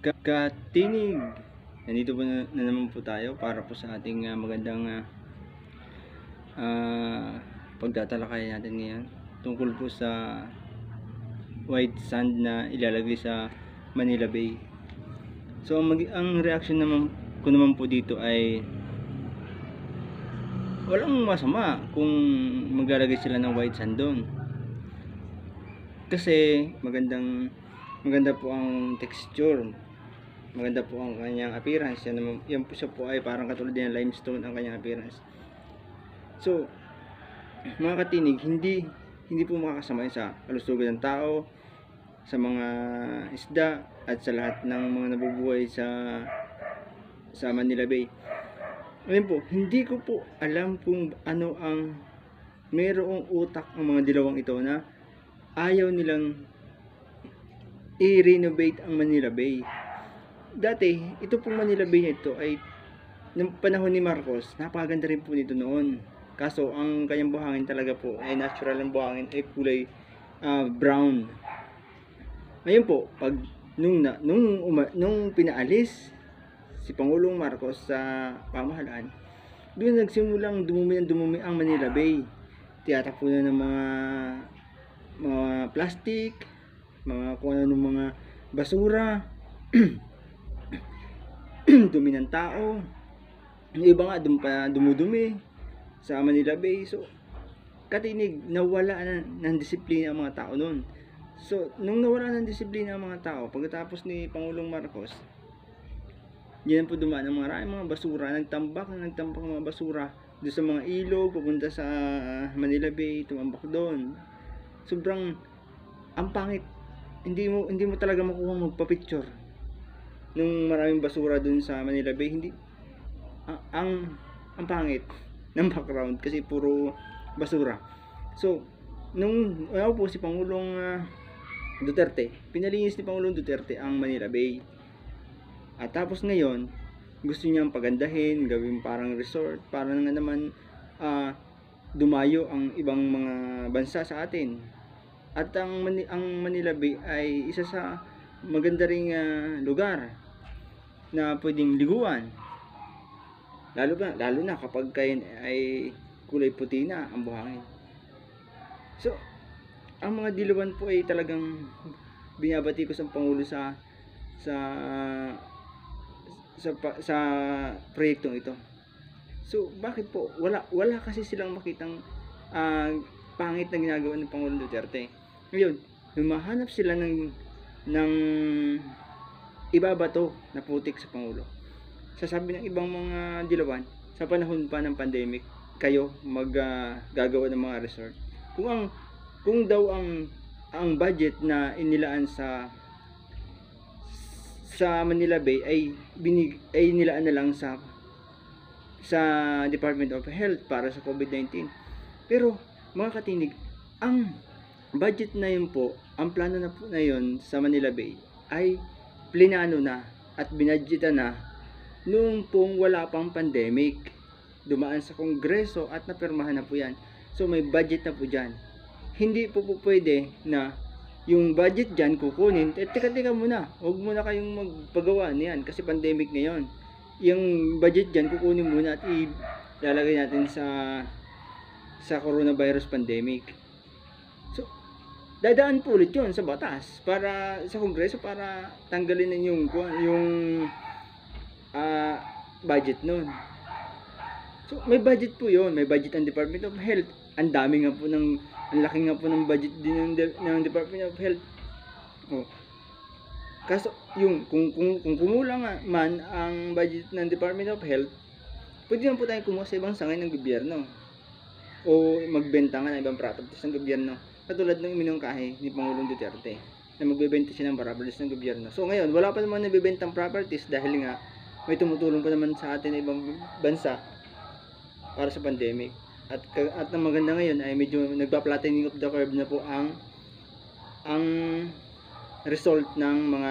Katinig! Nandito po na naman po tayo para po sa ating magandang pagtatalakay natin ngayon tungkol po sa white sand na ilalagay sa Manila Bay. So ang reaction naman ko naman po dito ay walang masama kung maglalagay sila ng white sand doon, kasi maganda po ang texture, maganda po ang kanyang appearance. Yan po siya po ay parang katulad din ng limestone ang kanyang appearance. So mga katinig, hindi po makakasama sa kalusugan ng tao, sa mga isda, at sa lahat ng mga nabubuhay sa Manila Bay. Ayun po, hindi ko po alam kung ano ang mayroong utak ang mga dilawang ito na ayaw nilang i-renovate ang Manila Bay. Dati, ito pong Manila Bay nito ay noong panahon ni Marcos, napakaganda rin po nito noon. Kaso ang kanyang buhangin talaga po ay natural ang buhangin, ay kulay brown. Ngayon po, pag nung pinaalis si Pangulong Marcos sa pamahalaan, doon nagsimulang dumumi ang Manila Bay. Tiyatapunan ng mga plastic, kung ano ng mga basura, dumi ng tao. Yung iba nga dumudumi sa Manila Bay. So katinig, nawala ng disiplina ang mga tao noon. So nung nawala ng disiplina ang mga tao pagkatapos ni Pangulong Marcos, diyan po dumaan ang mga basura, nagtambak ng mga basura doon sa mga ilog papunta sa Manila Bay, tumambak doon. Sobrang ang pangit. Hindi mo talaga makuha magpa-picture nung maraming basura doon sa Manila Bay. Hindi ang pangit ng background kasi puro basura. So nung po si Pangulong Duterte, pinalinis ni Pangulong Duterte ang Manila Bay. At tapos ngayon, gusto niyang pagandahin, gawing parang resort, para nga naman dumayo ang ibang mga bansa sa atin. At ang Manila Bay ay isa sa maganda ring lugar na pwedeng liguan. Lalo na kapag kayo ay kulay puti na ang buhangin. So, ang mga dilawan po ay talagang binabati ko sa Pangulo sa proyektong ito. So bakit po wala kasi silang makitang pangit na ginagawa ng Pangulong Duterte. Ngayon, humahanap sila ng ibabato na putik sa Pangulo. Sasabi ng ibang mga dilawan, sa panahon pa ng pandemic, kayo gagawa ng mga resort. Kung daw ang budget na inilaan sa Manila Bay ay nilaan na lang sa Department of Health para sa COVID-19. Pero mga katinig, ang budget na yun po, ang plano na po na yun sa Manila Bay ay plinano na at binadgetan na noong pong wala pang pandemic. Dumaan sa Kongreso at napirmahan na po yan. So may budget na po dyan. Hindi po pwede na yung budget dyan kukunin, teka muna, huwag muna kayong magpagawa niyan kasi pandemic ngayon. Yung budget dyan kukunin muna at ilalagay natin sa coronavirus pandemic. So dadaan po ulit yun sa batas para sa Kongreso para tanggalin na yung budget nun. So may budget po yun, may budget ang Department of Health. Ang laki nga po ng budget din ng Department of Health. Kaso yung kung kumulang man ang budget ng Department of Health, pwede naman po tayong kumuha sa ibang sangay ng gobyerno o magbenta nga ng ibang properties ng gobyerno, katulad ng iminungkahi ni Pangulong Duterte na magbebenta siya ng properties ng gobyerno. So ngayon, wala pa naman nabibentang properties dahil nga may tumutulong pa naman sa atin na ibang bansa para sa pandemic. At ang maganda ngayon ay medyo nagpa-flattening of the curve na po ang result ng mga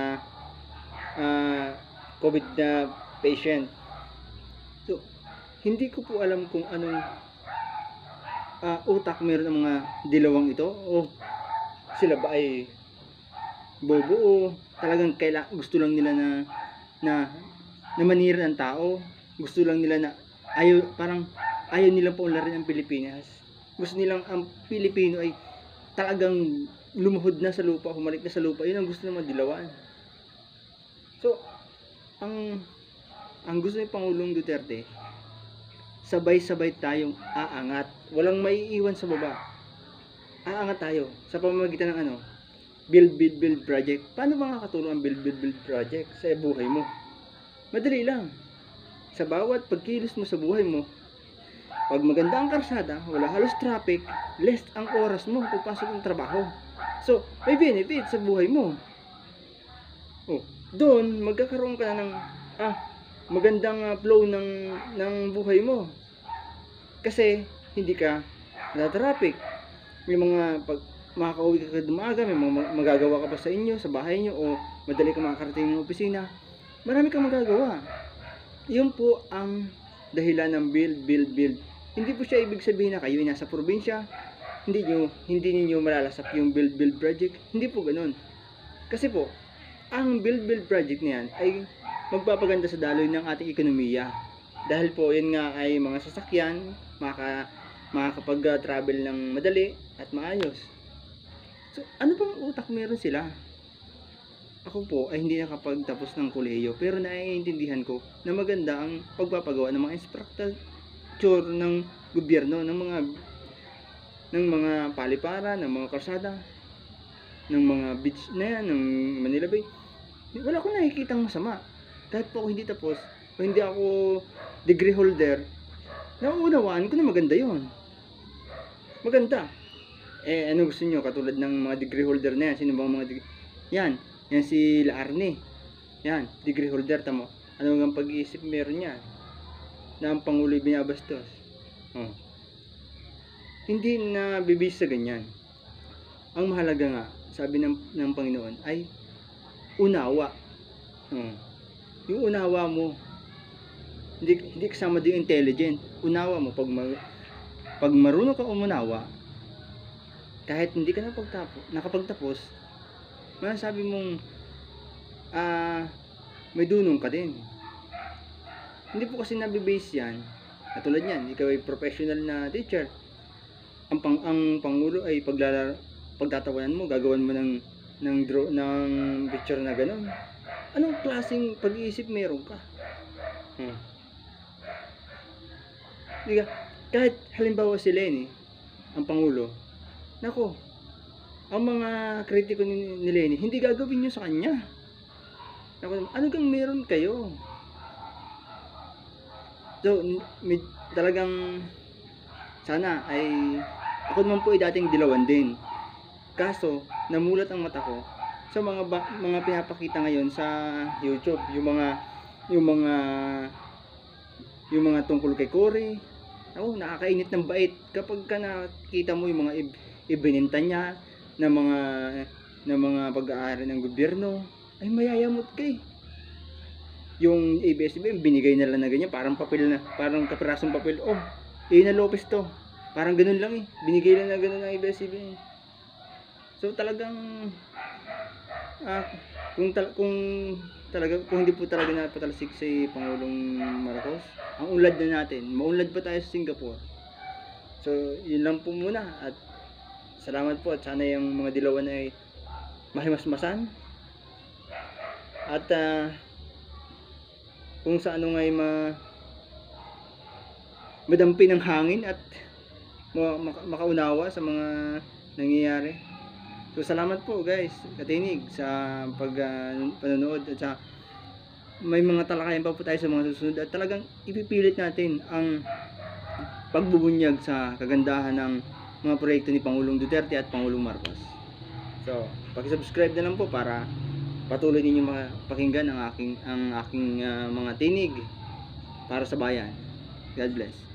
COVID na patient. So hindi ko po alam kung anong utak meron ng mga dilawang ito, o sila ba ay bobo o talagang gusto lang nila na, na manira ng tao. Gusto lang nila na ayaw nilang paunlarin ang Pilipinas. Gusto nilang ang Pilipino ay talagang lumuhod na sa lupa, humalik na sa lupa. Yun ang gusto ng dilawan. So, ang gusto ni Pangulong Duterte, sabay-sabay tayong aangat. Walang maiiwan sa baba. Aangat tayo sa pamamagitan ng build project. Paano makakatulong ang build project sa buhay mo? Madali lang. Sa bawat pagkilos mo sa buhay mo, pag maganda ang karsada, wala halos traffic, less ang oras mo pagpasok ng trabaho. So, may benefit sa buhay mo. Doon, magkakaroon ka na ng magandang flow ng buhay mo. Kasi, hindi ka na-traffic. May mga makakauwi ka dumaga, may mga magagawa ka pa sa inyo, sa bahay nyo, o madali ka makakarating ng opisina. Marami kang magagawa. Yun po ang dahilan ng build. Hindi po siya ibig sabihin na kayo ay nasa probinsya, hindi niyo malalasap yung build project. Hindi po ganoon. Kasi po, ang build project na yan ay magpapaganda sa daloy ng ating ekonomiya. Dahil po, yun nga ay mga sasakyan, makakapag-travel ng madali at maayos. So, ano bang utak meron sila? Ako po ay hindi nakapagtapos ng kolehiyo, pero naiintindihan ko na maganda ang pagpapagawa ng mga infrastructure ng gobyerno, ng mga palipara, ng mga kalsada, ng mga beach na yan, ng Manila Bay. Wala akong nakikitang masama. Kahit po ako hindi tapos, o hindi ako degree holder, nauunawaan ko na maganda yon. Maganda. Ano gusto nyo? Katulad ng mga degree holder na yan. Sino bang mga degree? Yan si Laarne. Yan, degree holder, tamo. Ano ang pag-iisip meron niya? Na ang Pangulo'y binabastos. Hindi na bibis sa ganyan. Ang mahalaga nga, sabi ng Panginoon, ay unawa. Yung unawa mo, hindi kasama din intelligent. Unawa mo. Pag marunong ka umunawa, kahit hindi ka nakapagtapos, masasabi mong may dunong ka din. Hindi po kasi nabibase yan. Katulad yan, ikaw ay professional na teacher. Ang Pangulo ay pagtatawanan mo, gagawan mo ng picture na gano'n. Anong klaseng pag-iisip meron ka? Diga, kahit halimbawa si Leni, ang Pangulo, nako, ang mga kritiko ni Leni, hindi gagawin nyo sa kanya. Nako, ano kang meron kayo? So, talagang sana ay ako naman po ay dating dilawan din. Kaso, namulat ang mata ko sa mga pinapakita ngayon sa YouTube, yung mga tungkol kay Cory. Nakakainit ng bait kapag ka nakita mo yung mga ibininta niya na mga pag-aari ng gobyerno, ay mayayamot kay. Yung ABS-CBN binigay na lang na ganyan, parang kapirasong papel. Na Lopez to. Parang ganun lang binigay lang na ganun ng ABS-CBN. So talagang kung hindi po talaga napatalsik si Pangulong Marcos, ang unlad na natin, maunlad pa tayo sa Singapore. So yun lang po muna, at salamat po, at sana yung mga dilawan ay mahimasmasan, at kung sa ano ngay madampi ng hangin at makaunawa sa mga nangyayari. So salamat po guys, katinig sa panonood, at sa may mga talakayan pa po tayo sa mga susunod, at talagang ipipilit natin ang pagbubunyag sa kagandahan ng mga proyekto ni Pangulong Duterte at Pangulong Marcos. So, paki-subscribe na lang po para patuloy ninyo mapakinggan ang aking mga tinig para sa bayan. God bless.